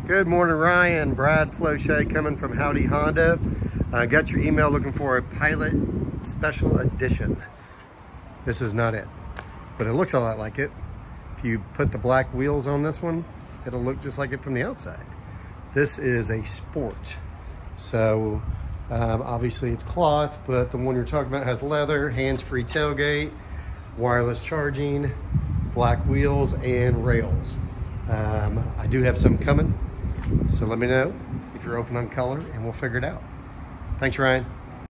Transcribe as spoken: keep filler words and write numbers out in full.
Good morning, Ryan. Brad Plauché coming from Howdy Honda. I uh, got your email looking for a Pilot Special Edition. This is not it, but it looks a lot like it. If you put the black wheels on this one, it'll look just like it from the outside. This is a Sport. So um, obviously it's cloth, but the one you're talking about has leather, hands-free tailgate, wireless charging, black wheels, and rails. Um, I do have some coming, so let me know if you're open on color and we'll figure it out. Thanks, Ryan.